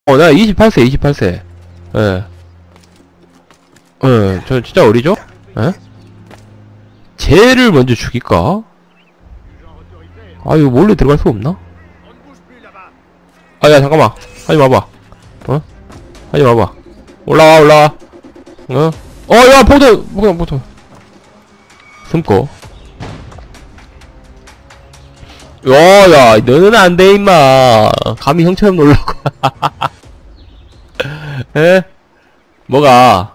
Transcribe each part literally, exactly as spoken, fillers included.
어, 나 이십팔 세, 이십팔 세. 예. 예, 저 진짜 어리죠? 예? 쟤를 먼저 죽일까? 아, 이거 몰래 들어갈 수 없나? 아, 야, 잠깐만. 하지 마봐. 어? 하지 마봐. 올라와, 올라와. 어? 어, 야, 포트! 뭐야, 포트. 숨고. 야, 야, 너는 안 돼, 임마. 감히 형처럼 놀라고. 에? 뭐가?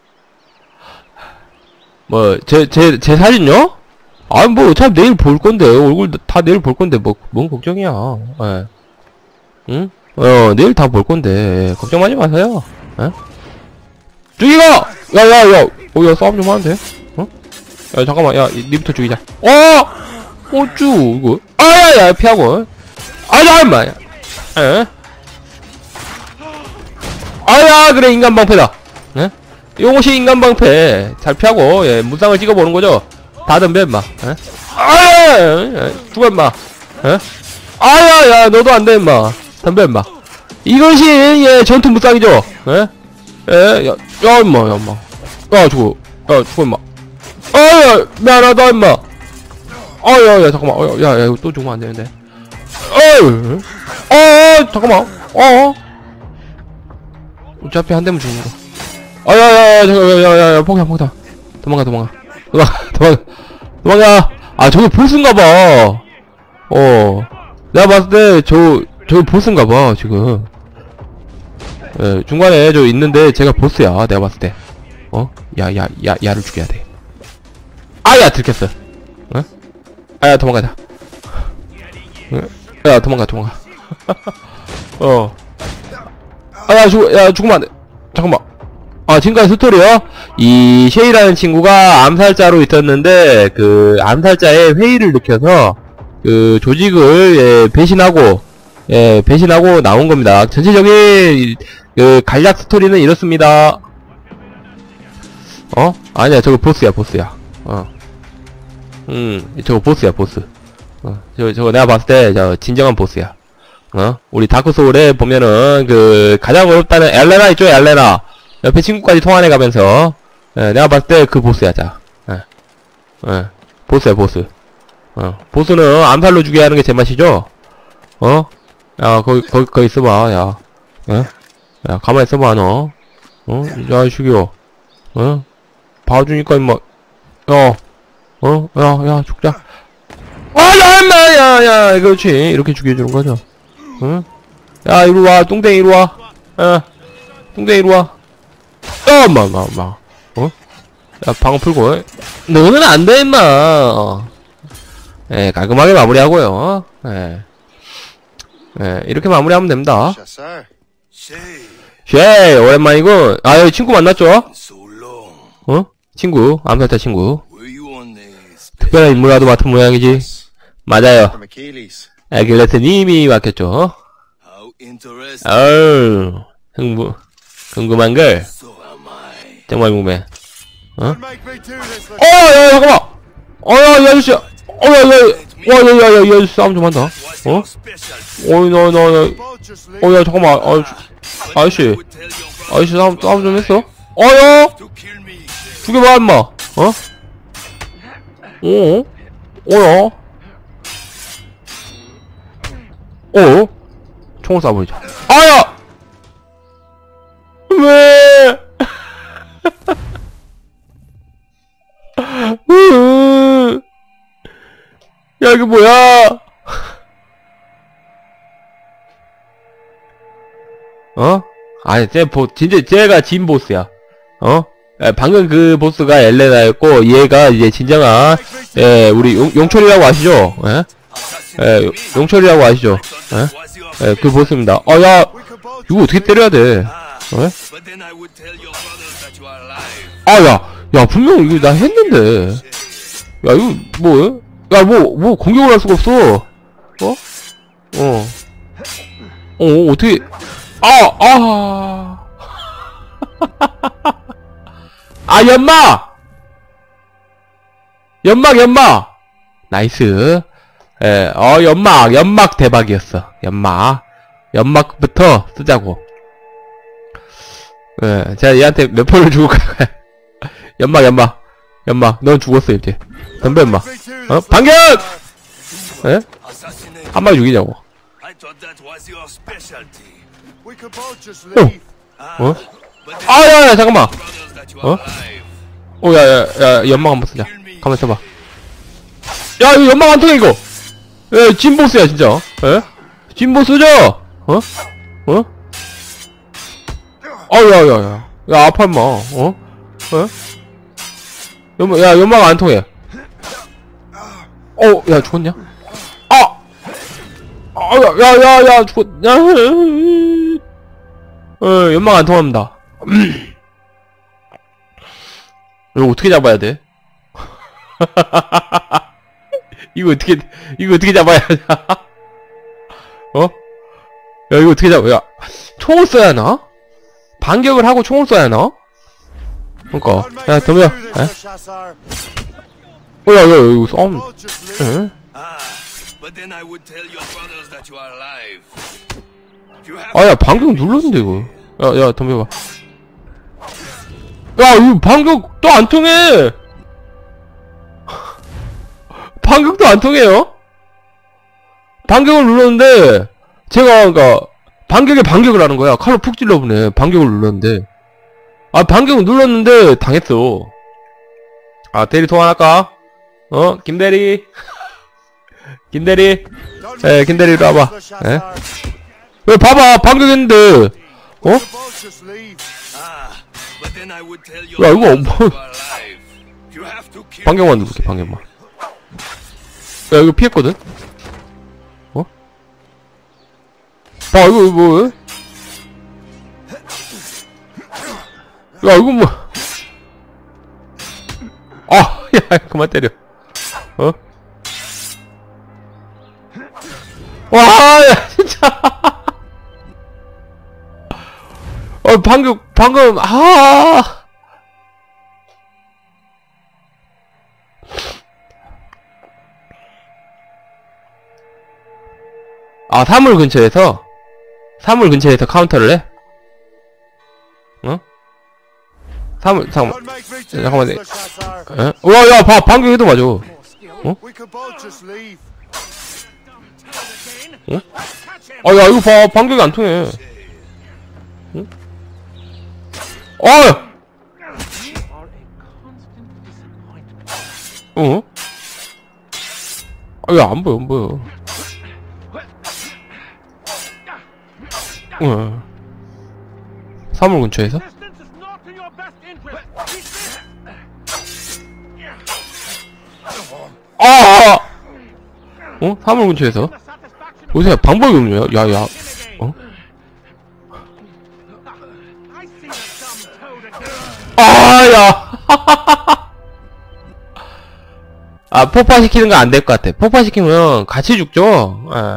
뭐, 제, 제, 제 사진요? 아니, 뭐, 어차피 내일 볼 건데, 얼굴 다 내일 볼 건데, 뭐, 뭔 걱정이야. 예. 응? 어, 내일 다 볼 건데, 걱정 하지 마세요. 예? 죽이가! 야, 야, 야! 어, 야, 싸움 좀 하면 돼? 어? 야, 잠깐만, 야, 니부터 죽이자. 어! 어쭈, 이거. 아, 야, 야, 피하고. 아, 야, 임마. 예? 아야, 그래, 인간방패다. 예? 요것이 인간방패. 잘 피하고, 예, 무쌍을 찍어보는 거죠? 다 덤벼, 임마. 예? 아야! 죽어, 임마. 예? 아야, 야, 너도 안 돼, 임마. 덤벼, 임마. 이것이, 예, 전투 무쌍이죠? 예? 예, 야, 야, 임마, 야, 임마. 야, 죽어. 야, 죽어, 임마. 아야, 미안하다, 임마. 아야, 야, 잠깐만. 어, 야, 야, 이거 또 죽으면 안 되는데. 어이, 어, 잠깐만. 어, 어차피 한 대면 죽는 거. 아, 야, 야, 야, 잠깐, 야, 야, 야, 폭탄, 폭탄. 도망가, 도망가. 도망가, 도망가. 도망가. 아, 저거 보스인가봐. 어. 내가 봤을 때, 저, 저거 보스인가봐, 지금. 예, 중간에 저 있는데, 제가 보스야, 내가 봤을 때. 어? 야, 야, 야, 야를 죽여야 돼. 아, 야, 들켰어. 어? 아, 야, 도망가자. 야, 도망가, 도망가. 어. 아, 야, 죽, 야, 죽으면 안 돼. 잠깐만. 아, 지금까지 스토리요? 이, 쉐이라는 친구가 암살자로 있었는데, 그, 암살자의 회의를 느껴서, 그, 조직을, 예, 배신하고, 예, 배신하고 나온 겁니다. 전체적인, 그, 간략 스토리는 이렇습니다. 어? 아니야, 저거 보스야, 보스야. 어. 음, 저거 보스야, 보스. 어, 저, 저거 내가 봤을 때, 저, 진정한 보스야. 어? 우리 다크소울에 보면은, 그, 가장 어렵다는 엘레나 있죠, 엘레나. 옆에 친구까지 통화해 가면서, 예, 내가 봤을 때 그 보스야, 자. 예. 예. 보스야, 보스. 어. 보스는 암살로 죽여야 하는 게 제 맛이죠? 어? 야, 거기, 거기, 거기 있어봐, 야. 예? 야, 가만히 있어봐, 너. 어? 야, 죽여. 어? 봐주니까, 임마. 야. 어? 야, 야, 죽자. 아, 야, 임마, 야, 야, 그렇지. 이렇게 죽여주는 거죠. 응? 야, 이리 와, 뚱땡이 이리 와. 야, 뚱땡이 이리 와. 야, 엄마, 엄마, 엄마. 어? 야, 방어 풀고. 너는 안 돼, 임마. 예, 깔끔하게 마무리하고요. 예. 예, 이렇게 마무리하면 됩니다. 쉐이, 오랜만이군. 아, 여기 친구 만났죠? 어? 친구, 암살자 친구. 특별한 임무라도 맡은 모양이지. 맞아요. 아길레스님이 맡겼죠. 어우, 흥부, 궁금한걸. 정말 궁금해. 어? 어, 야, 잠깐만! 어, 야, 이 아저씨! 어, 야, 야, 와, 야, 야, 야, 이 아저씨 싸움 좀 한다. 어? 어이, 나, 나, 나, 어, 야, 잠깐만, 아, 아저씨. 아저씨 싸움, 싸움 좀 했어? 어, 야! 죽여봐, 임마! 어? 어? 어야? 어? 총을 쏴버리자. 아야! 왜? 야, 이게 뭐야? 어? 아니, 쟤, 보, 진짜, 쟤가 진 보스야. 어? 방금 그 보스가 엘레나였고, 얘가 이제 진정한, 예, 우리 용, 용철이라고 아시죠? 예? 예, 용철이라고 아시죠? 예? 예, 그 보스입니다. 아, 야! 이거 어떻게 때려야 돼? 예? 아, 야! 야, 분명 이거 나 했는데. 야, 이거, 뭐, 야, 뭐, 뭐, 공격을 할 수가 없어. 어? 어. 어, 어떻게, 아, 아. 아, 연막! 연막, 연막! 나이스. 예, 어, 연막, 연막 대박이었어. 연막. 연막부터 쓰자고. 예, 제가 얘한테 몇 번을 죽을까요? 연막, 연막, 연막. 넌 죽었어, 이제. 덤벼, 임마. 어? 반격! 예? 한 마리 죽이자고. 어? 어? 아, 야, 야, 잠깐만. 어? 오, 야, 야, 야, 연막 한번 쓰자. 가만 있어봐. 야, 이거 연막 안 통해, 이거! 예, 진보스야, 진짜. 예? 진보스죠? 어? 어? 아, 야, 야, 야. 야, 아파, 임마. 어? 어? 연막, 야, 연막 안 통해. 어, 야, 죽었냐? 아! 아, 야, 야, 야, 야, 죽었, 야, 어, 연막 안 통합니다. 이거 어떻게 잡아야 돼? 이거 어떻게, 이거 어떻게 잡아야 하냐? 어? 야, 이거 어떻게 잡아, 야, 총을 써야 하나? 반격을 하고 총을 써야 하나? 그니까, 야, 덤벼. 에? 어, 야, 야, 이거 싸움, 에? 아, 야, 반격 눌렀는데, 이거. 야, 야, 덤벼봐. 야, 이거 반격 또 안 통해! 반격도 안 통해요? 반격을 눌렀는데, 제가, 그니까, 반격에 반격을 하는 거야. 칼로 푹 찔러보네. 반격을 눌렀는데. 아, 반격을 눌렀는데, 당했어. 아, 대리 통화할까? 어? 김대리? 김대리? 에, 김대리 이리 와봐. 에? 왜, 봐봐. 반격했는데, 어? 야, 이거, 뭐. 반격만 누를게, 반격만. 야, 이거 피했거든? 어? 아, 이거, 이거, 뭐. 야, 이거 뭐. 아, 야, 그만 때려. 어? 와, 야, 진짜. 어, 방금, 방금, 아. 아, 사물 근처에서? 사물 근처에서 카운터를 해? 어? 사물, 잠깐만. 잠깐만. 에? 와, 야, 봐, 반격해도 맞아. 어? 어? 아, 야, 이거 봐, 반격이 안 통해. 응? 어! 어? 아, 야, 안 보여, 안 보여. 어. 사물 근처에서? 아! 어? 사물 근처에서? 어디서 방법이 없냐? 야, 야. 어? 아, 야. 아, 폭파시키는 거 안 될 것 같아. 폭파시키면 같이 죽죠? 예.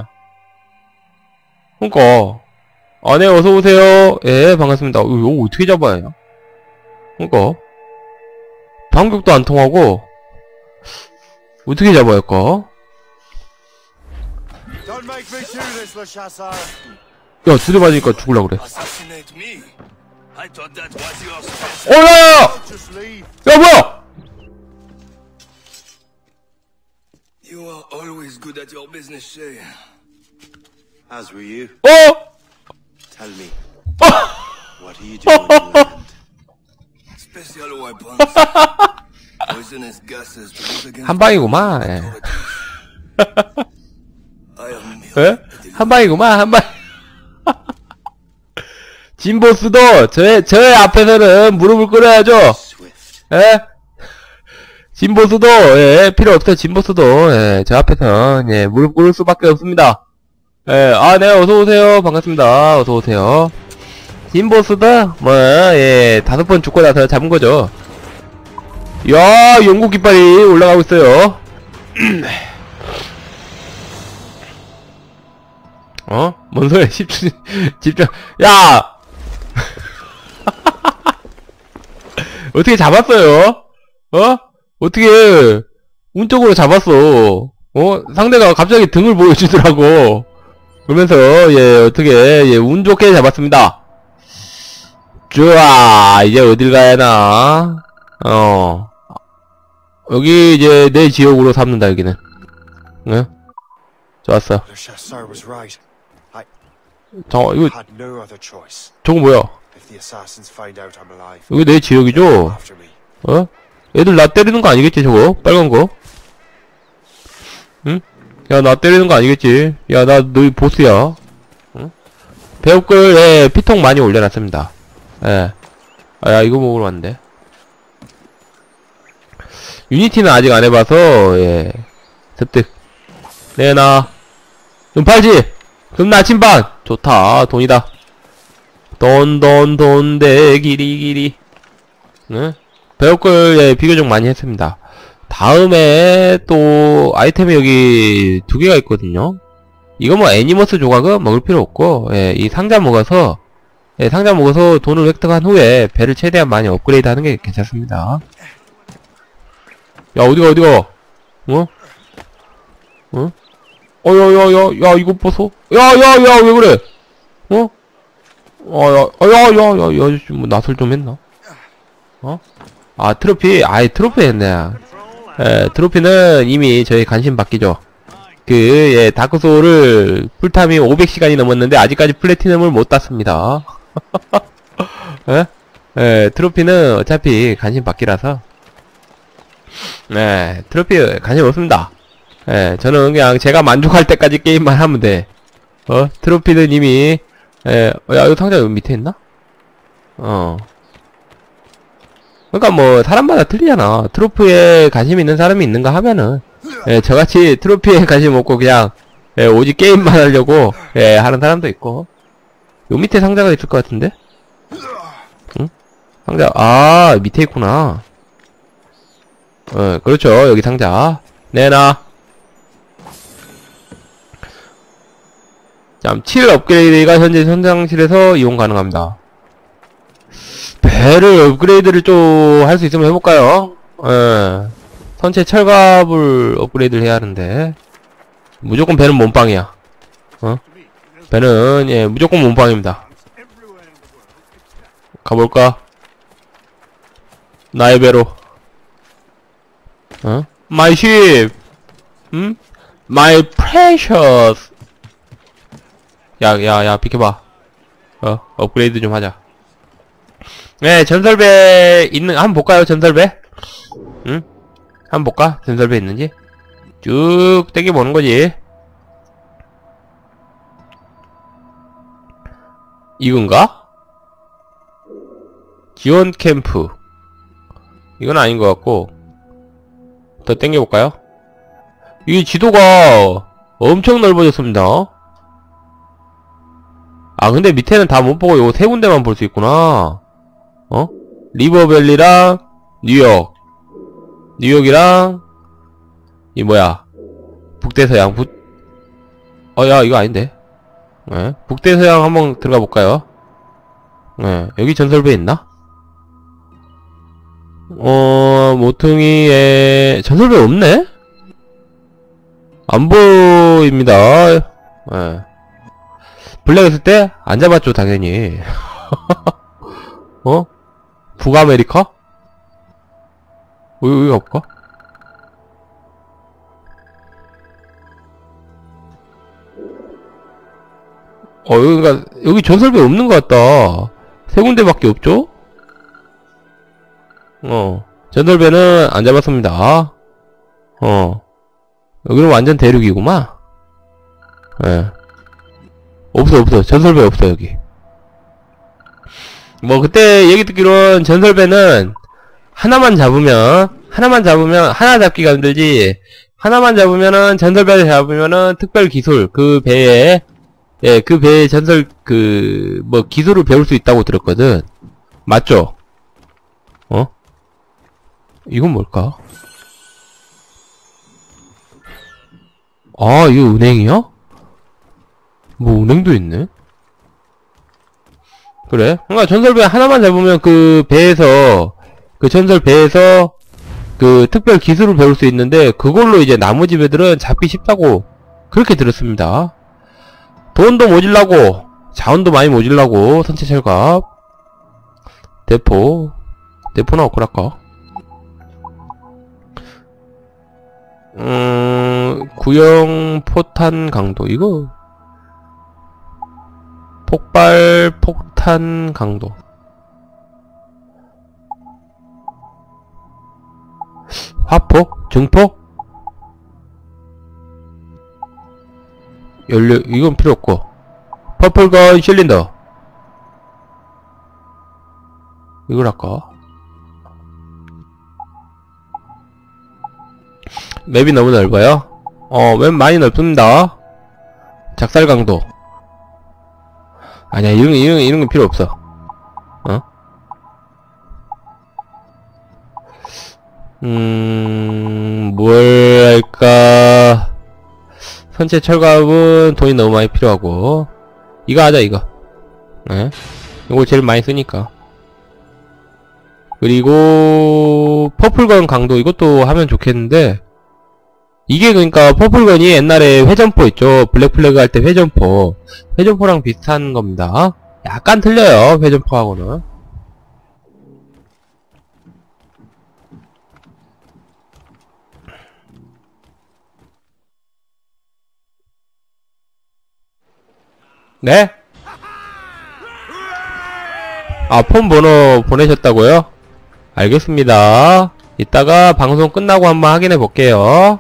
그니까. 아, 네, 어서오세요. 예, 반갑습니다. 이거, 이거 어떻게 잡아야 해요? 그니까. 반격도 안 통하고, 어떻게 잡아야 할까? 야, 두대 맞으니까 죽으려고 그래. 어, 야, 야! 야, 뭐야! You are always good at your business, Shay. As were you. 어! Tell me, what are you doing in land? Special weapons. Poisonous gases to use against 한 방이구만. 예. I am 예? 한 방이구만, 한 방. 진보스도 저의, 저의 앞에서는 무릎을 꿇어야죠. swift. 예? 진보스도, 예, 필요 없어요. 진보스도, 예, 저 앞에선, 예, 무릎 꿇을 수밖에 없습니다. 예, 아, 네, 어서오세요. 반갑습니다. 어서오세요. 진보스도, 뭐, 예, 다섯 번 죽고 나서 잡은 거죠. 야, 영국 깃발이 올라가고 있어요. 어? 뭔 소리야, 집중, 집중, 야! 어떻게 잡았어요? 어? 어떻게, 운적으로 잡았어. 어? 상대가 갑자기 등을 보여주더라고. 그러면서, 예, 어떻게, 예, 운 좋게 잡았습니다. 좋아. 이제 어딜 가야 하나? 어. 여기 이제 내 지역으로 삼는다, 여기는. 응? 좋았어. Le chasseur was right. I 잠깐, 이거, had no other choice. 저거 뭐야? If the assassins find out I'm alive, 여기 내 지역이죠? after me. 어? 애들 나 때리는 거 아니겠지, 저거? 빨간 거? 응? 야, 나 때리는 거 아니겠지? 야, 나 너희 보스야. 응? 배옥글에 피통 많이 올려놨습니다. 예. 아, 야, 이거 먹으러 왔는데. 유니티는 아직 안 해봐서, 예. 습득. 내놔. 좀 팔지? 그럼 나침반! 좋다. 돈이다. 돈, 돈, 돈, 대, 기리, 기리. 응? 배옥글, 예, 비교적 많이 했습니다. 다음에 또 아이템이 여기 두 개가 있거든요. 이거 뭐 애니머스 조각은 먹을 필요 없고, 예, 이 상자 먹어서, 예, 상자 먹어서 돈을 획득한 후에 배를 최대한 많이 업그레이드 하는 게 괜찮습니다. 야, 어디가, 어디가? 어? 어? 어, 야, 야, 야, 야, 이거 보소? 야, 야, 야, 왜 그래? 어? 어, 야, 어, 야, 야, 야, 야, 아저씨, 뭐, 낯을 좀 했나? 어? 아, 트로피, 아이, 트로피 했네. 예, 트로피는 이미 저희 관심 받기죠. 그, 예, 다크소울을 풀타임이 오백 시간이 넘었는데, 아직까지 플래티넘을 못 땄습니다. 예? 예, 트로피는 어차피 관심 받기라서. 네, 트로피 관심 없습니다. 예, 저는 그냥 제가 만족할 때까지 게임만 하면 돼. 어, 트로피는 이미, 예, 어, 야, 이거 상자 여기 밑에 있나? 어. 그러니까 뭐, 사람마다 틀리잖아. 트로피에 관심 있는 사람이 있는가 하면은, 예, 저같이 트로피에 관심 없고 그냥, 예, 오직 게임만 하려고, 예, 하는 사람도 있고. 요 밑에 상자가 있을 것 같은데? 응? 상자, 아, 밑에 있구나. 어, 그렇죠. 여기 상자. 내놔. 자, 칠 업그레이드가 현재 현장실에서 이용 가능합니다. 배를 업그레이드를 좀 할 수 있으면 해볼까요? 예. 선체 철갑을 업그레이드를 해야 하는데. 무조건 배는 몸빵이야. 어? 배는, 예, 무조건 몸빵입니다. 가볼까? 나의 배로. 어? My ship! 응? My precious! 야, 야, 야, 비켜봐. 어, 업그레이드 좀 하자. 네, 전설배 있는, 한번 볼까요, 전설배? 응? 한번 볼까? 전설배 있는지? 쭉 땡겨보는 거지. 이건가? 지원 캠프. 이건 아닌 것 같고. 더 땡겨볼까요? 이 지도가 엄청 넓어졌습니다. 아, 근데 밑에는 다 못 보고 요 세 군데만 볼 수 있구나. 어? 리버밸리랑 뉴욕. 뉴욕이랑 이 뭐야? 북대서양. 북 어, 야, 이거 아닌데. 네. 북대서양 한번 들어가 볼까요? 네. 여기 전설배 있나? 어, 모퉁이에 전설배 없네? 안 보입니다. 네. 블랙 했을 때 안 잡았죠, 당연히. 어? 북아메리카? 여기, 여기 가볼까? 어, 여기가, 여기 전설배 없는 것 같다. 세 군데밖에 없죠? 어. 전설배는 안 잡았습니다. 어. 여기는 완전 대륙이구만. 예. 네. 없어, 없어. 전설배 없어, 여기. 뭐, 그때 얘기 듣기로는 전설배는 하나만 잡으면, 하나만 잡으면, 하나 잡기가 힘들지, 하나만 잡으면은, 전설배를 잡으면은, 특별 기술, 그 배에, 예, 그 배의 전설, 그, 뭐, 기술을 배울 수 있다고 들었거든. 맞죠? 어? 이건 뭘까? 아, 이거 은행이야? 뭐, 은행도 있네? 그래? 그러니까 전설배 하나만 잡으면 그 배에서, 그 전설 배에서, 그 특별 기술을 배울 수 있는데, 그걸로 이제 나머지 배들은 잡기 쉽다고, 그렇게 들었습니다. 돈도 모질라고, 자원도 많이 모질라고, 선체 철갑. 대포. 대포나 없고랄까. 음, 구형 포탄 강도. 이거. 폭발 폭탄 강도. 화폭? 증폭? 연료, 이건 필요 없고. 퍼플건 실린더. 이걸 할까? 맵이 너무 넓어요? 어, 맵 많이 넓습니다. 작살 강도. 아니야, 이런, 이런, 이런 건 필요 없어. 어? 음, 뭘 할까? 선체 철갑은 돈이 너무 많이 필요하고. 이거 하자, 이거. 네? 이거 제일 많이 쓰니까. 그리고, 퍼플건 강도, 이것도 하면 좋겠는데, 이게 그러니까 퍼플건이 옛날에 회전포 있죠. 블랙플래그 할 때 회전포. 회전포랑 비슷한 겁니다. 약간 틀려요, 회전포하고는. 네? 아, 폰 번호 보내셨다고요? 알겠습니다. 이따가 방송 끝나고 한번 확인해 볼게요.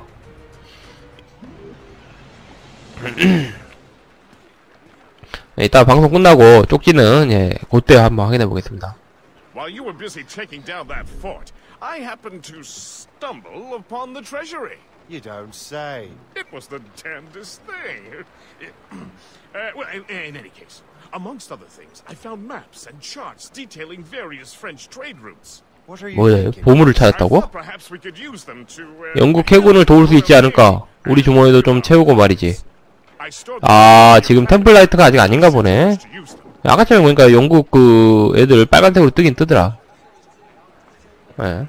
이따 방송 끝나고 쪽지는 예, 그때 한번 확인해 보겠습니다. While you were busy taking down that fort, I happened to stumble upon the treasury. You don't say. It was the damnedest thing. uh, well, in, in any case, amongst other things, I found maps and charts detailing various French trade routes. What are you 뭐예요? thinking? 보물을 I 찾았다고? thought perhaps we could use them to. Uh, 영국 해군을 도울 수 있지 않을까? 우리 주머니도 좀 채우고 말이지. 아, 지금 템플라이트가 아직 아닌가 보네. 아까처럼 보니까 영국 그 애들 빨간색으로 뜨긴 뜨더라. 예.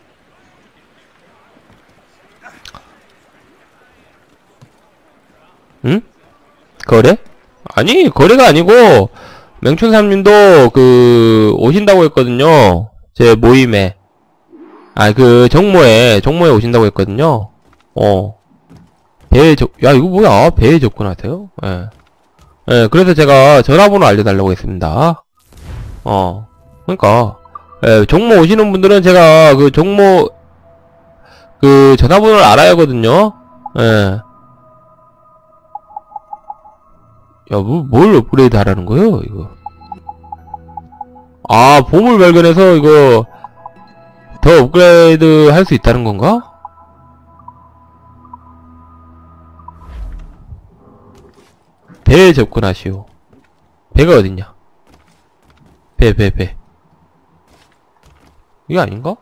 응? 거래? 아니, 거래가 아니고 맹춘삼님도 그 오신다고 했거든요. 제 모임에. 아, 그 정모에 정모에 오신다고 했거든요. 어. 배에 접, 야, 이거 뭐야? 배에 접근하세요? 예. 예, 그래서 제가 전화번호 알려달라고 했습니다. 어. 그러니까, 예, 정모 오시는 분들은 제가 그 정모, 그 전화번호를 알아야 하거든요? 예. 야, 뭐, 뭘 업그레이드 하라는 거예요, 이거? 아, 보물 발견해서 이거, 더 업그레이드 할 수 있다는 건가? 배에 접근하시오. 배가 어딨냐? 배, 배, 배. 이게 아닌가?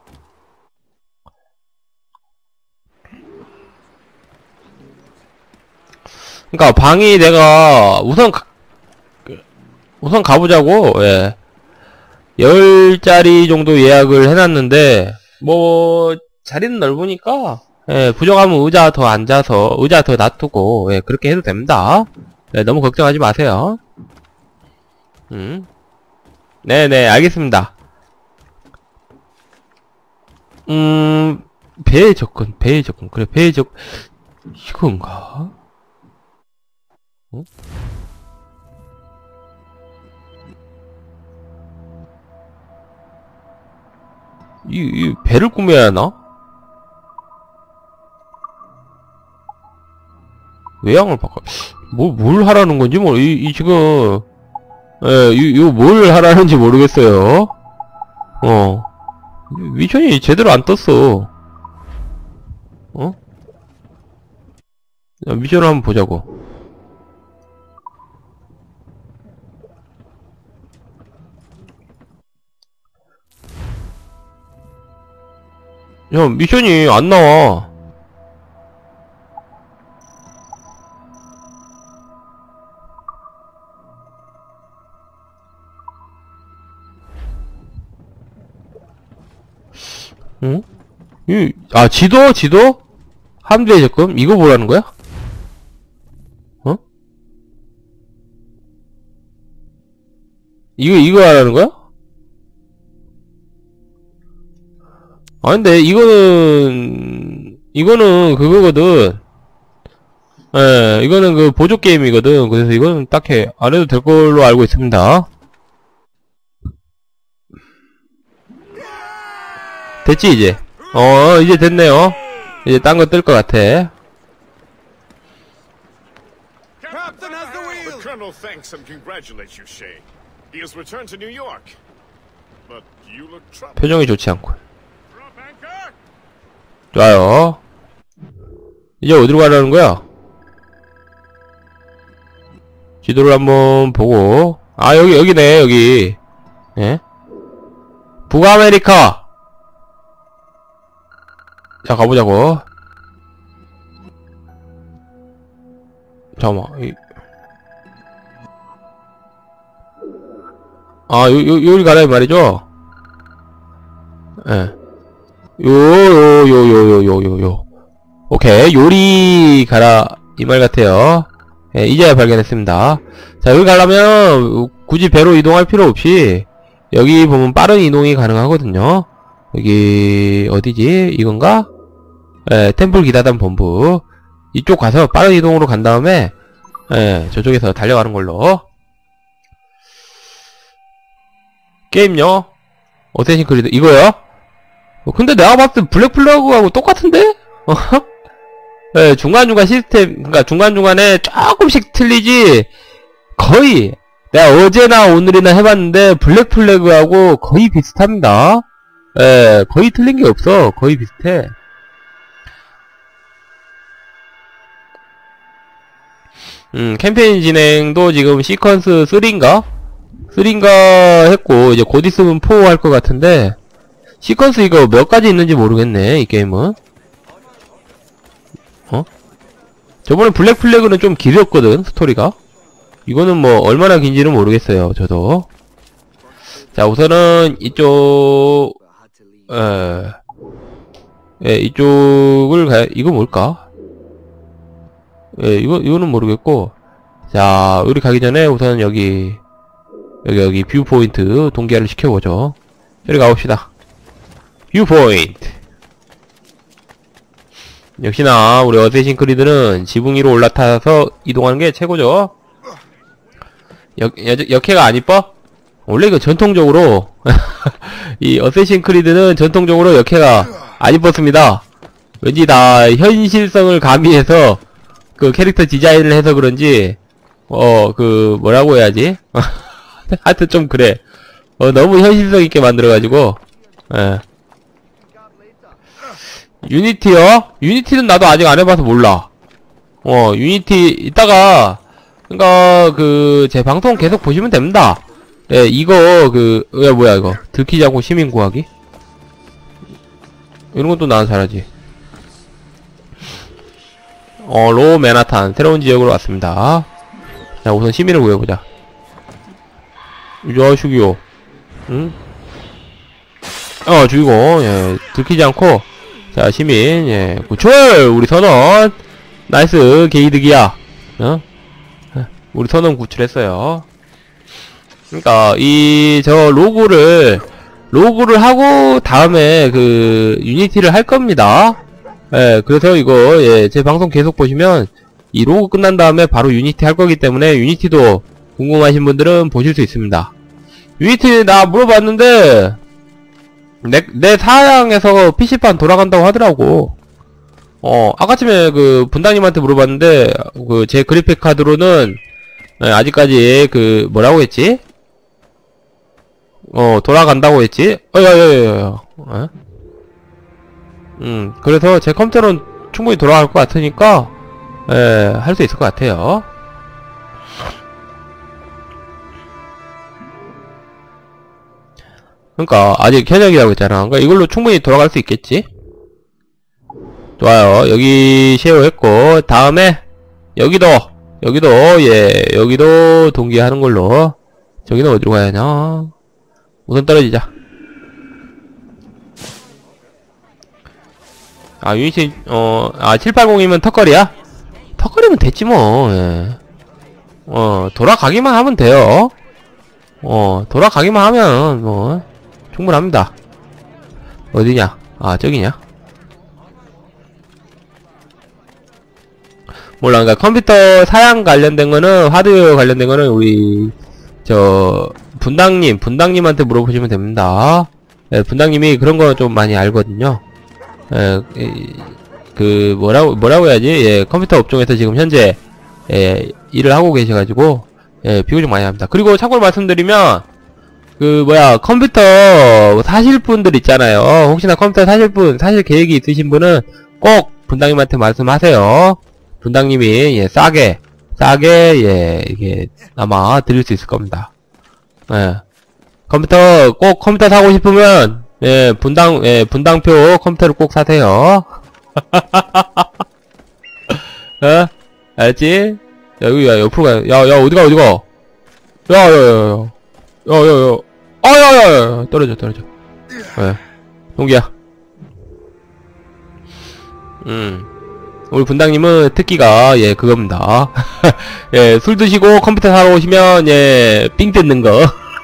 그니까, 방이 내가, 우선, 가, 우선 가보자고, 예. 열 짜리 정도 예약을 해놨는데, 뭐, 자리는 넓으니까, 예, 부정하면 의자 더 앉아서, 의자 더 놔두고, 예, 그렇게 해도 됩니다. 네, 너무 걱정하지 마세요. 음. 네네, 알겠습니다. 음, 배에 접근, 배에 접근. 그래, 배에 접, 이건가? 어? 이, 이, 배를 꾸며야 하나? 외양을 바꿔. 뭐, 뭘 하라는 건지, 뭐, 이, 이, 지금, 예, 이, 이거 뭘 하라는지 모르겠어요. 어. 미션이 제대로 안 떴어. 어? 야, 미션을 한번 보자고. 야, 미션이 안 나와. 응? 이, 아, 지도? 지도? 함대의 접근? 이거 뭐라는 거야? 어? 이거, 이거 하라는 거야? 아, 근데 이거는, 이거는 그거거든. 예, 이거는 그 보조 게임이거든. 그래서 이거는 딱히 안 해도 될 걸로 알고 있습니다. 됐지, 이제? 어, 이제 됐네요. 이제 딴 거 뜰 것 같아. Captain has the wheel. The colonel thanks and congratulates you, Shay. He has returned to New York. But you look troubled. 표정이 좋지 않고. Drop anchor. 좋아요. 이제 어디로 가려는 거야? 지도를 한번 보고. 아, 여기, 여기네, 여기. 예? 북아메리카! 자, 가보자고. 잠깐만. 이... 아, 요, 요, 요리 가라, 이 말이죠? 예. 요, 요, 요, 요, 요, 요, 요, 요. 오케이. 요리 가라, 이 말 같아요. 예, 이제야 발견했습니다. 자, 여기 가려면, 굳이 배로 이동할 필요 없이, 여기 보면 빠른 이동이 가능하거든요. 여기, 어디지? 이건가? 예, 템플 기사단 본부. 이쪽 가서 빠른 이동으로 간 다음에, 예, 저쪽에서 달려가는 걸로. 게임요? 어쌔신 크리드, 이거요? 어, 근데 내가 봤을 때 블랙 플래그하고 똑같은데? 어? 예, 중간중간 시스템, 그니까 중간중간에 조금씩 틀리지, 거의, 내가 어제나 오늘이나 해봤는데, 블랙 플래그하고 거의 비슷합니다. 예, 거의 틀린 게 없어. 거의 비슷해. 음, 캠페인 진행도 지금 시퀀스 삼인가? 삼인가 했고, 이제 곧 있으면 사 할 것 같은데, 시퀀스 이거 몇 가지 있는지 모르겠네, 이 게임은. 어? 저번에 블랙 플래그는 좀 길었거든, 스토리가. 이거는 뭐, 얼마나 긴지는 모르겠어요, 저도. 자, 우선은, 이쪽, 에, 예, 이쪽을 가, 이거 뭘까? 예, 이거, 이거는 모르겠고. 자, 우리 가기 전에 우선 여기, 여기, 여기, 뷰 포인트 동기화를 시켜보죠. 여기 가봅시다. 뷰 포인트. 역시나, 우리 어쌔신 크리드는 지붕 위로 올라타서 이동하는 게 최고죠. 역, 역, 역해가 안 이뻐? 원래 이거 전통적으로, 이 어쌔신 크리드는 전통적으로 역해가 안 이뻤습니다. 왠지 다 현실성을 가미해서, 그 캐릭터 디자인을 해서 그런지, 어, 그, 뭐라고 해야지? 하여튼 좀 그래. 어, 너무 현실성 있게 만들어가지고, 예. 유니티요? 유니티는 나도 아직 안 해봐서 몰라. 어, 유니티, 이따가, 그니까, 그, 제 방송 계속 보시면 됩니다. 예, 이거, 그, 야, 뭐야, 이거. 들키지 않고 시민 구하기? 이런 것도 나는 잘하지. 어, 로 맨하탄. 새로운 지역으로 왔습니다. 자, 우선 시민을 구해보자. 야, 죽이요. 응? 어, 죽이고, 예, 들키지 않고. 자, 시민, 예, 구출! 우리 선원! 나이스, 게이득이야. 어? 우리 선원 구출했어요. 그니까, 이, 저, 로고를, 로고를 하고, 다음에, 그, 유니티를 할 겁니다. 예, 그래서 이거, 예, 제 방송 계속 보시면, 이 로고 끝난 다음에 바로 유니티 할 거기 때문에, 유니티도 궁금하신 분들은 보실 수 있습니다. 유니티 나 물어봤는데, 내, 내 사양에서 피씨판 돌아간다고 하더라고. 어, 아까쯤에 그, 분당님한테 물어봤는데, 그, 제 그래픽 카드로는, 예, 아직까지 그, 뭐라고 했지? 어, 돌아간다고 했지? 어, 야, 야, 야, 야, 야. 음, 그래서 제 컴퓨터는 충분히 돌아갈 것 같으니까, 예, 할 수 있을 것 같아요. 그러니까 아직 현역이라고 했잖아. 그러니까 이걸로 충분히 돌아갈 수 있겠지? 좋아요. 여기 쉐어했고, 다음에 여기도 여기도 예 여기도 동기화하는 걸로. 저기는 어디로 가야 하냐? 우선 떨어지자. 아, 유니티, 어, 아, 칠팔공이면 턱걸이야? 턱걸이면 됐지, 뭐, 예. 어, 돌아가기만 하면 돼요. 어, 돌아가기만 하면, 뭐, 충분합니다. 어디냐? 아, 저기냐? 몰라. 그러니까 컴퓨터 사양 관련된 거는, 하드웨어 관련된 거는 우리 저 분당님, 분당님한테 물어보시면 됩니다. 예, 분당님이 그런 거 좀 많이 알거든요. 예, 그 뭐라고 뭐라고 해야지? 예, 컴퓨터 업종에서 지금 현재 예, 일을 하고 계셔가지고 예, 비교적 많이 합니다. 그리고 참고로 말씀드리면 그 뭐야 컴퓨터 사실 분들 있잖아요. 혹시나 컴퓨터 사실 분, 사실 계획이 있으신 분은 꼭 분당님한테 말씀하세요. 분당님이 예, 싸게 싸게 예, 이게 아마 드릴 수 있을 겁니다. 예. 컴퓨터 꼭 컴퓨터 사고 싶으면 예, 분당 예, 분당표 컴퓨터를 꼭 사세요. 어? 알지? 야, 여기 야, 옆으로 가. 야, 야, 어디가 어디가? 야, 야, 야, 야. 야, 야, 야. 아, 야, 야, 야. 떨어져, 떨어져. 예. 동기야. 음. 우리 분당님은 특기가, 예, 그겁니다. 예, 술 드시고 컴퓨터 사러 오시면, 예, 삥 뜯는 거.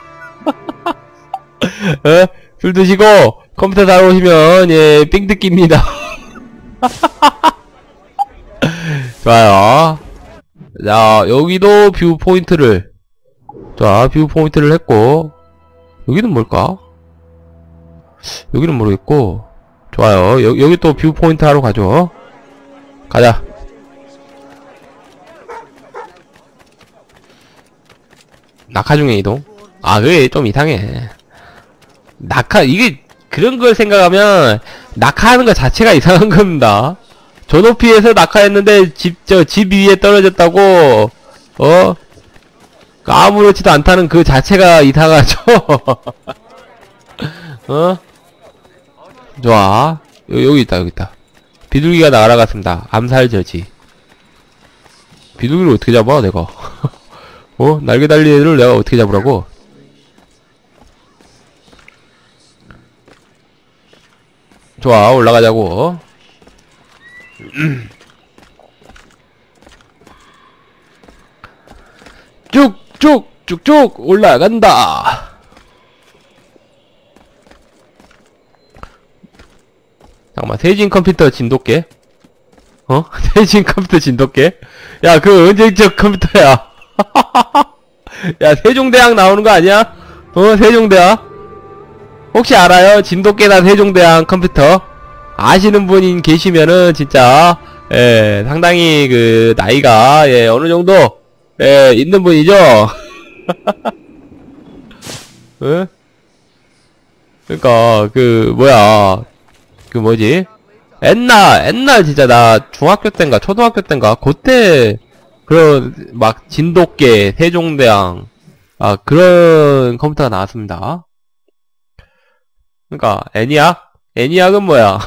예? 술 드시고 컴퓨터 사러 오시면, 예, 삥 뜯기입니다. 좋아요. 자, 여기도 뷰 포인트를, 자, 뷰 포인트를 했고, 여기는 뭘까? 여기는 모르겠고, 좋아요. 여, 여기 또 뷰 포인트 하러 가죠. 가자. 낙하 중에 이동. 아, 그게 좀 이상해. 낙하, 이게, 그런 걸 생각하면, 낙하하는 것 자체가 이상한 겁니다. 저 높이에서 낙하했는데, 집, 저, 집 위에 떨어졌다고, 어? 아무렇지도 않다는 그 자체가 이상하죠? 어? 좋아. 여, 여기 있다, 여기 있다. 비둘기가 날아갔습니다. 암살 저지. 비둘기를 어떻게 잡아, 내가? 어? 날개 달린 애를 내가 어떻게 잡으라고? 좋아, 올라가자고. 쭉쭉 쭉쭉 올라간다. 잠깐만, 세진 컴퓨터 진돗개? 어? 세진 컴퓨터 진돗개? 야, 그 언제적 컴퓨터야? 야, 세종대왕 나오는 거 아니야? 어, 세종대왕? 혹시 알아요? 진돗개나 세종대왕 컴퓨터? 아시는 분이 계시면은, 진짜, 예, 상당히 그, 나이가, 예, 어느 정도, 예, 있는 분이죠? 예? 그니까, 그, 뭐야. 그 뭐지? 옛날, 옛날 진짜 나 중학교 땐가, 초등학교 땐가, 그때, 그런, 막, 진돗개, 세종대왕, 아, 그런 컴퓨터가 나왔습니다. 그니까, 애니악? 애니악은 뭐야?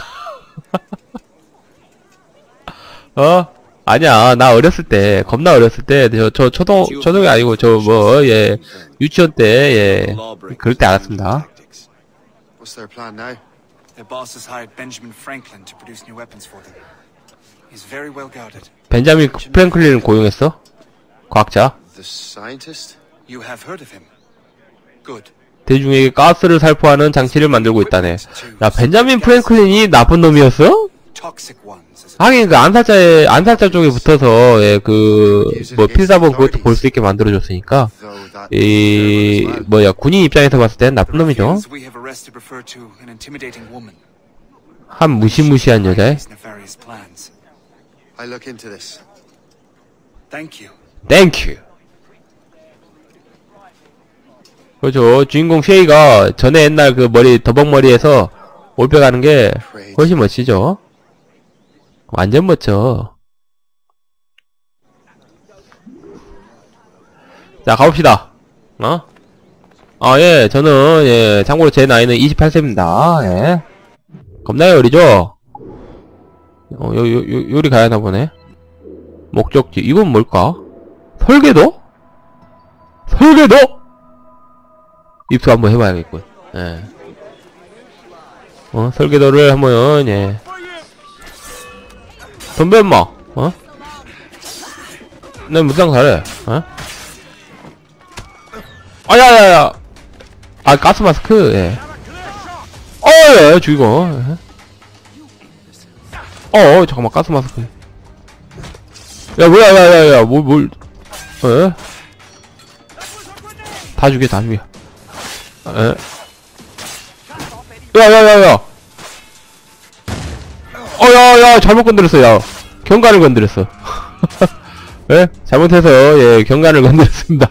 어? 아니야, 나 어렸을 때, 겁나 어렸을 때, 저, 저, 초등, 초등이 아니고, 저, 뭐, 예, 유치원 때, 예, 그럴 때 알았습니다. What's their plan now? Their boss has hired Benjamin Franklin to produce new weapons for them. He's very well guarded. 벤자민 프랭클린을 고용했어? 과학자? The scientist? You have heard of him? Good. 대중에게 가스를 살포하는 장치를 만들고 있다네. 야, 벤자민 프랭클린이 나쁜 놈이었어? Toxic ones. as 하긴 그 안살자에, 안살자 쪽에 붙어서, 예, 그, 뭐, 필사본 그것도 볼 수 있게 만들어줬으니까, Though that 이, 뭐야, 군인 입장에서 봤을 땐 나쁜 놈이죠? Those we have arrested refer to an intimidating woman. 한 무시무시한 여자애? His nefarious plans. I look into this. Thank you. 땡큐! 그렇죠. 주인공 쉐이가 전에 옛날 그 머리, 더벅머리에서 올빼가는 게 훨씬 멋지죠? 완전 멋져. 자, 가봅시다. 어? 아, 예, 저는, 예, 참고로 제 나이는 이십팔 세입니다. 예. 겁나게 어리죠? 어, 요, 요, 요, 요리 가야하나 보네. 목적지. 이건 뭘까? 설계도? 설계도? 입수 한번 해봐야겠군. 예. 어, 설계도를 한번, 예. 덤벼, 인마. 어? 내 무상 잘해. 어? 아, 야, 야, 야. 아, 가스마스크, 예. 어, 예, 죽이고. 예. 어, 잠깐만, 가스 마스크. 야, 뭐야, 야, 야, 야, 뭘, 뭘, 에? 다 죽여, 다 죽여. 에? 야, 야, 야, 야. 어, 야, 야, 잘못 건드렸어, 야. 경관을 건드렸어. 예? 잘못해서, 예, 경관을 건드렸습니다.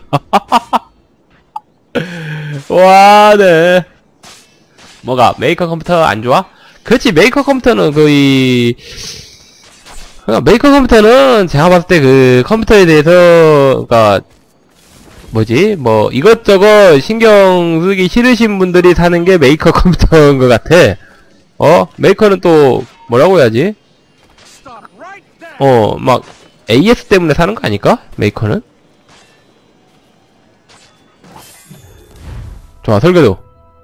와, 네. 뭐가, 메이커 컴퓨터 안 좋아? 그렇지, 메이커 컴퓨터는 거의, 그러니까 메이커 컴퓨터는 제가 봤을 때 그 컴퓨터에 대해서, 그니까, 뭐지, 뭐, 이것저것 신경 쓰기 싫으신 분들이 사는 게 메이커 컴퓨터인 것 같아. 어? 메이커는 또, 뭐라고 해야지? 어, 막, 에이에스 때문에 사는 거 아닐까? 메이커는? 좋아, 설계도.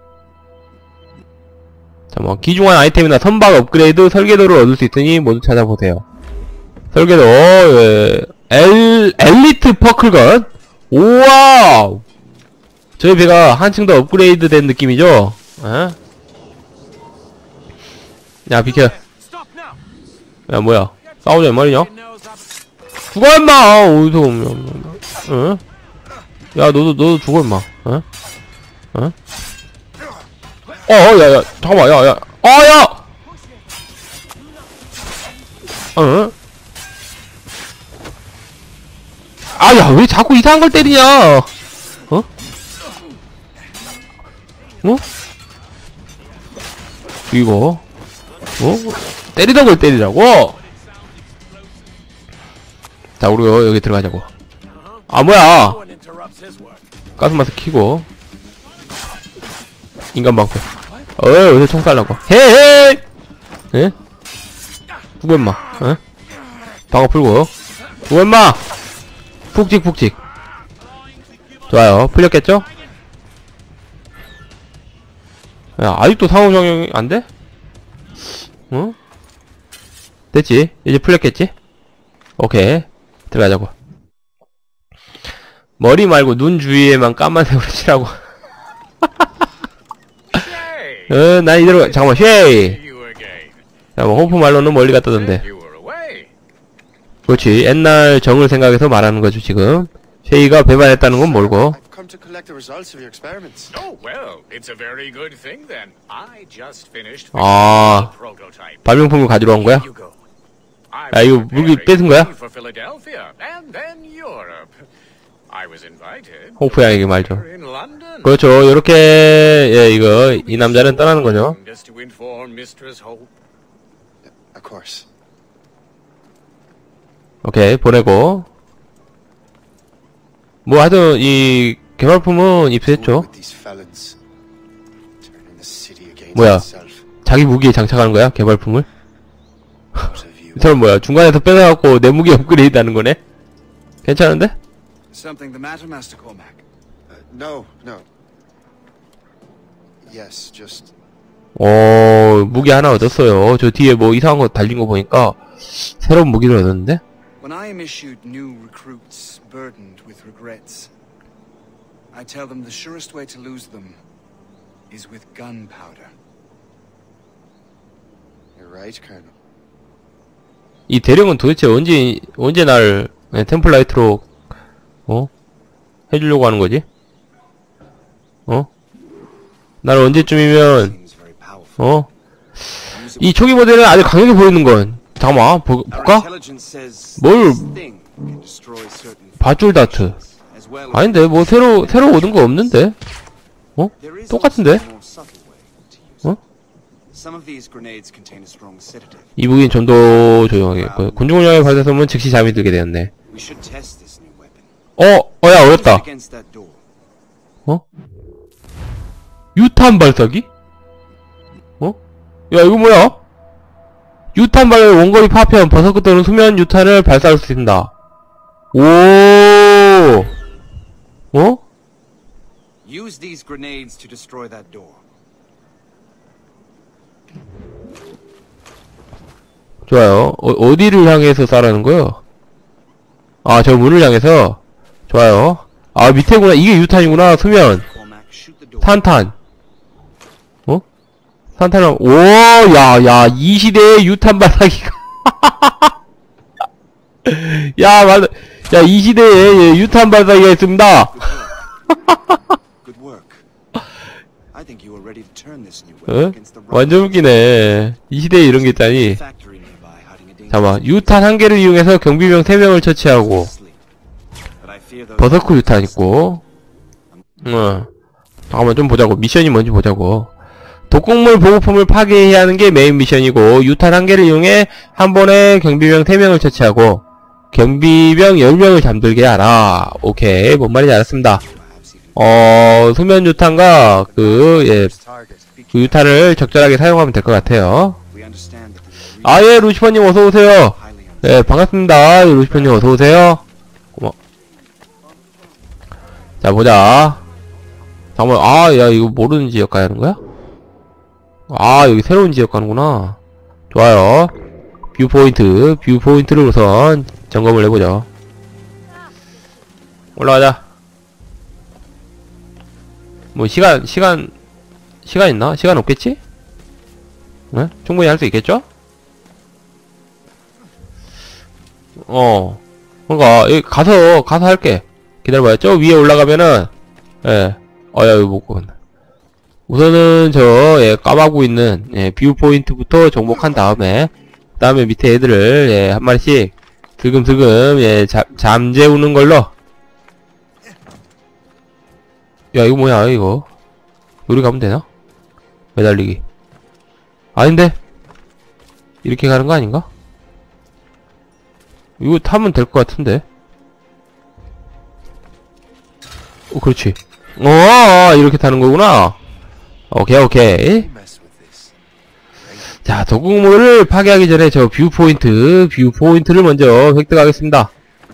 자, 뭐, 기중한 아이템이나 선박 업그레이드, 설계도를 얻을 수 있으니 모두 찾아보세요. 설계도, 예, 엘, 엘리트 퍼클건. 우와! 저희 배가 한층 더 업그레이드 된 느낌이죠? 에? 야, 비켜. 야, 뭐야. 싸우자, 말이냐? 죽어, 임마! 어디서, 응? 야, 너도, 너도 죽어, 임마. 응? 응? 어, 야, 야, 잠깐만, 야, 야. 아, 야! 응? 아, 야, 왜 자꾸 이상한 걸 때리냐? 어? 어? 이거? 어? 때리던 걸 때리라고? 자, 우리 여기 들어가자고. 아, 뭐야! 가스마스 키고. 인간 방패. 어, 어디서 총 쌀라고. 헤헤! 예? 죽어, 임마. 어? 방어 풀고. 죽어, 임마! 푹직, 푹직. 좋아요. 풀렸겠죠? 야, 아직도 상호 적용이 안 돼? 어? 됐지? 이제 풀렸겠지? 오케이. 들어가자고. 머리 말고 눈 주위에만 까만색으로 칠하고. 어, 난 이대로, 잠깐만, 쉐이! 자, 뭐, 호프 말로는 멀리 갔다던데. 그렇지. 옛날 정을 생각해서 말하는 거죠, 지금. 쉐이가 배반했다는 건 뭘고? I've come to collect the results of your experiments. Oh, well, it's a very good thing then. I just finished 아, the prototype. 발명품을 가지러 온 거야? You go. 야, 이거 무기 뺏은 거야? For Philadelphia and then Europe. I was invited. 호프 양에게 말죠. In London. 그렇죠. 요렇게, 예, 이거, 이 남자는 떠나는 거죠. Just to inform Mistress Hope. Of course. 오케이, 보내고. 뭐 하여튼, 이, 개발품은 입수했죠. With these felons. Turning the city against 뭐야. itself. 자기 무기에 장착하는 거야, 개발품을? What have you? 이 사람 뭐야, 중간에서 뺏어갖고 내 무기 업그레이드 하는 거네? 괜찮은데? Something the matter, Master Cormac? Uh, no, no. Yes, just 어, 무기 하나 얻었어요. 저 뒤에 뭐 이상한 거 달린 거 보니까 새로운 무기를 얻었는데? When I am issued new recruits burdened with regrets, I tell them the surest way to lose them is with gunpowder. you're right, Colonel. 이 대령은 도대체 언제, 언제 날 네, 템플라이트로, 어? 해주려고 하는 거지? 어? 날 언제쯤이면, Seems very powerful. 어? 이 초기 모델은 아주 강력해 보이는 건. 잠깐만, 보, 볼까? 뭘, 밧줄 다트. 아닌데, 뭐, 새로, 새로 얻은 거 없는데? 어? 똑같은데? 어? 이 무기는 좀 더 조용하겠고. 군중용량에 발사되면 즉시 잠이 들게 되었네. 어, 어, 야, 어렵다. 어? 유탄 발사기? 어? 야, 이거 뭐야? 유탄 발을 원거리 파편, 버서크 또는 수면 유탄을 발사할 수 있습니다. 오, 어? Use these grenades to destroy that door. 좋아요. 어, 어디를 향해서 쏴라는 거요? 아, 저 문을 향해서. 좋아요. 아, 밑에구나. 이게 유탄이구나. 수면. Cormac, shoot the door. 산탄. 어? 산탄은, 오, 야, 야, 이 시대의 유탄 발사기가. 야, 맞아. 야, 이 시대에 예, 유탄 발사기가 있습니다. Good work. I think you are ready to turn this new 어? weapon against the 완전 웃기네. 이 시대에 이런 게 있다니. factory nearby hiding a dangerous 잠깐만, 유탄 한 개를 이용해서 경비병 세 명을 처치하고, sleep. But I fear those 버서크 유탄 있고, 어. 잠깐만 좀 보자고. 미션이 뭔지 보자고. 독극물 보급품을 파괴해야 하는 게 메인 미션이고, 유탄 한 개를 이용해 한 번에 경비병 세 명을 처치하고, 경비병 열 명을 잠들게 하라. 오케이. 뭔 말인지 알았습니다. 어, 수면 유탄과 그, 예, 그 유탄을 적절하게 사용하면 될 것 같아요. we understand that this is 아, 예, 루시퍼님 어서오세요. highly 예, 반갑습니다. 예, 루시퍼님 어서오세요. 고마. 자, 보자. 잠깐만, 아, 야, 이거 모르는 지역 가야 하는 거야? 아, 여기 새로운 지역 가는구나. 좋아요. 뷰 포인트, 뷰 포인트를 우선 점검을 해보죠. 올라가자. 뭐, 시간, 시간, 시간 있나? 시간 없겠지? 네? 충분히 할 수 있겠죠? 어. 그러니까, 여기 가서, 가서 할게. 기다려봐요. 저 위에 올라가면은, 예. 어, 야, 이거 못 건다. 우선은 저, 예, 까마고 있는, 예, 뷰 포인트부터 정복한 다음에, 그 다음에 밑에 애들을, 예, 한 마리씩, 슬금슬금, 예, 잠, 잠재우는 걸로. 야, 이거 뭐야, 이거. 여기 가면 되나? 매달리기. 아닌데? 이렇게 가는 거 아닌가? 이거 타면 될 것 같은데? 어, 그렇지. 어, 이렇게 타는 거구나. 오케이, 오케이. mess with this. 자, 독극물을 파괴하기 전에 저 뷰 포인트, 뷰 포인트를 먼저 획득하겠습니다.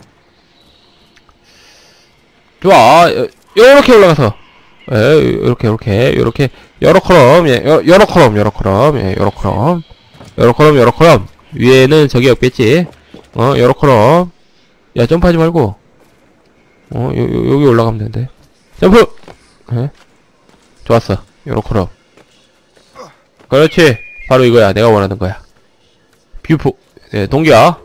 좋아. 요, 요렇게 올라가서. 예, 요렇게, 요렇게, 요렇게, 여러 컬럼, 예, 여, 여러 컬럼, 여러 컬럼, 예, 여러 컬럼. 여러 컬럼, 여러 컬럼. 위에는 저기 없겠지. 어, 여러 컬럼. 야, 점프하지 말고. 어, 요, 요, 여기 올라가면 되는데. 점프! 예? 좋았어. 여러 컬럼. 그렇지. 바로 이거야. 내가 원하는 거야. 뷰포, 예, 동기야.